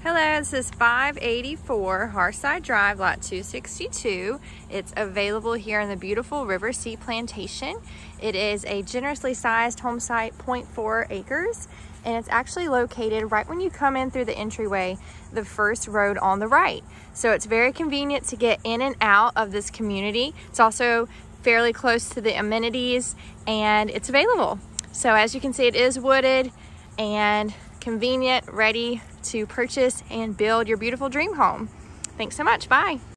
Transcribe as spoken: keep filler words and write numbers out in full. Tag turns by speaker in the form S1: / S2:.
S1: Hello, this is five eighty-four Hearthside Drive, lot two sixty-two. It's available here in the beautiful River Sea Plantation. It is a generously sized home site, zero point four acres, and it's actually located right when you come in through the entryway, the first road on the right. So it's very convenient to get in and out of this community. It's also fairly close to the amenities and it's available. So as you can see, it is wooded and convenient, ready to purchase and build your beautiful dream home. Thanks so much. Bye.